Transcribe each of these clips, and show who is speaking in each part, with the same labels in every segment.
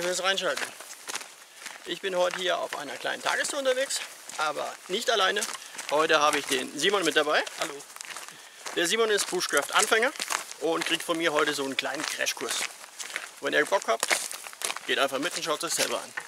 Speaker 1: fürs Reinschalten. Ich bin heute hier auf einer kleinen Tagestour unterwegs, aber nicht alleine. Heute habe ich den Simon mit dabei. Hallo. Der Simon ist Bushcraft-Anfänger und kriegt von mir heute so einen kleinen Crashkurs. Wenn ihr Bock habt, geht einfach mit und schaut es selber an.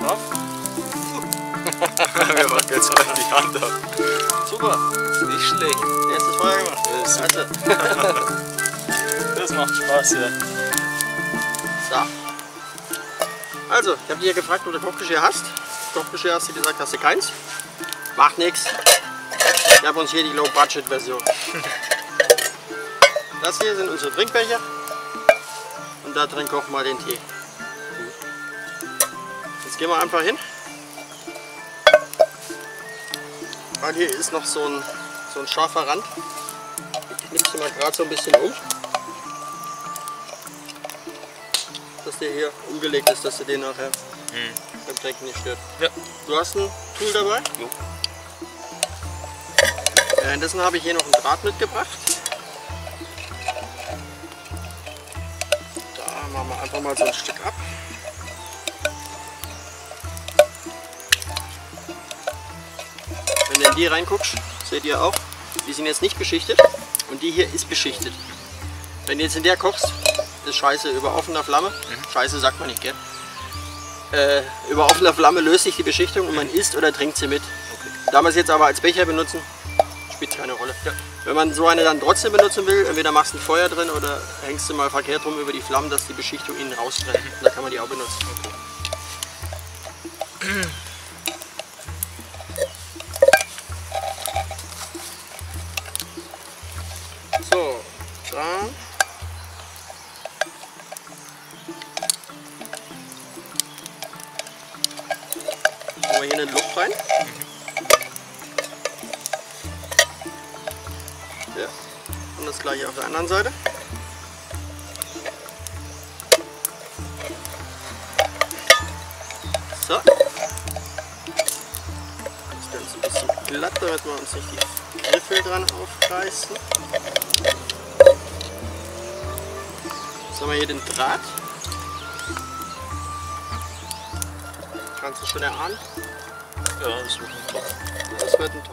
Speaker 2: drauf. Wir machen jetzt mal die Hand ab. Super, nicht schlecht.
Speaker 1: Erstes Feuer gemacht.
Speaker 2: Das macht Spaß, ja.
Speaker 1: So. Also, ich habe dich ja gefragt, ob du Kochgeschirr hast. Kochgeschirr hast du gesagt, hast du keins. Macht nichts. Wir haben uns hier die Low-Budget-Version. Das hier sind unsere Trinkbecher. Und da drin kochen wir den Tee. Jetzt gehen wir einfach hin. Weil hier ist noch so ein scharfer Rand. Ich knipse mal gerade so ein bisschen um. Dass der hier umgelegt ist, dass du den nachher beim Trinken nicht stört.
Speaker 2: Ja.
Speaker 1: Du hast ein Tool dabei?
Speaker 2: Jo.
Speaker 1: Währenddessen habe ich hier noch ein Draht mitgebracht. Da machen wir einfach mal so ein Stück ab. Wenn du in die reinguckst, seht ihr auch, die sind jetzt nicht beschichtet und die hier ist beschichtet. Wenn du jetzt in der kochst, ist scheiße über offener Flamme. Scheiße sagt man nicht, gell? Über offener Flamme löst sich die Beschichtung und man isst oder trinkt sie mit.
Speaker 2: Okay.
Speaker 1: Da wir es jetzt aber als Becher benutzen, spielt keine Rolle. Ja. Wenn man so eine dann trotzdem benutzen will, entweder machst du ein Feuer drin oder hängst du mal verkehrt rum über die Flammen, dass die Beschichtung innen rausbrennt. Da kann man die auch benutzen. Okay. So, dann machen wir hier ein Loch rein. Ja. Und das gleiche auf der anderen Seite. So. Das Ganze ein bisschen glatt, damit wir uns nicht die Griffel dran aufreißen. Jetzt haben wir hier den Draht. Kannst du schon erahnen?
Speaker 2: Ja, das wird ein Topf.
Speaker 1: Das wird ein Topf.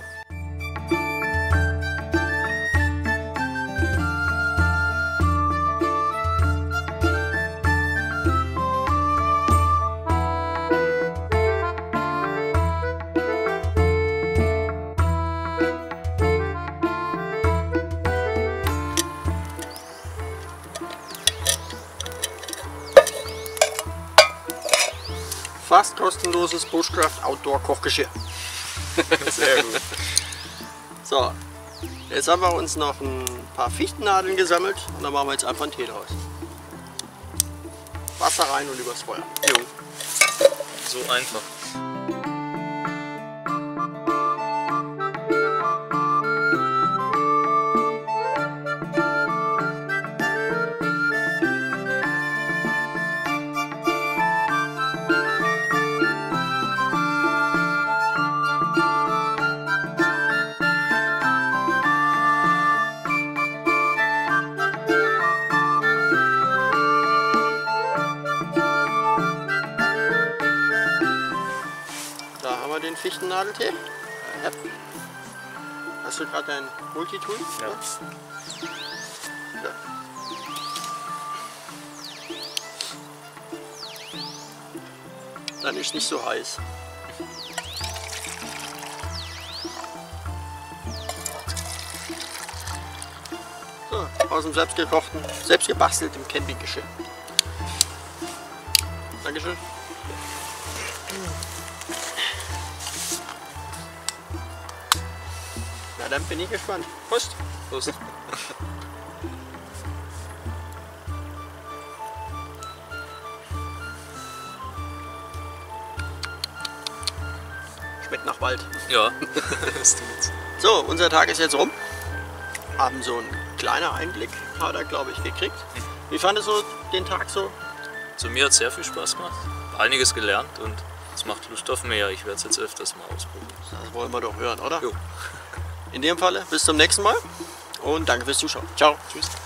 Speaker 1: Fast kostenloses Bushcraft Outdoor Kochgeschirr.
Speaker 2: Sehr gut.
Speaker 1: So, jetzt haben wir uns noch ein paar Fichtennadeln gesammelt und dann machen wir jetzt einfach einen Tee draus. Wasser rein und übers Feuer.
Speaker 2: Jo. So einfach.
Speaker 1: Da haben wir den Fichtennadeltee. Hast du gerade dein Multitool?
Speaker 2: Ja.
Speaker 1: Ja. Dann ist nicht so heiß. So, aus dem selbstgekochten, selbstgebastelten Campinggeschirr. Dankeschön. Na, dann bin ich gespannt. Prost!
Speaker 2: Prost.
Speaker 1: Schmeckt nach Wald.
Speaker 2: Ja, das tut's.
Speaker 1: So, unser Tag ist jetzt rum. Haben so einen kleinen Einblick, hat er, glaube ich, gekriegt. Wie fandest du den Tag so?
Speaker 2: Zu mir hat es sehr viel Spaß gemacht. Einiges gelernt und es macht Lust auf mehr. Ich werde es jetzt öfters mal ausprobieren.
Speaker 1: Das wollen wir doch hören, oder?
Speaker 2: Jo.
Speaker 1: In dem Falle, bis zum nächsten Mal und danke fürs Zuschauen. Ciao.
Speaker 2: Tschüss.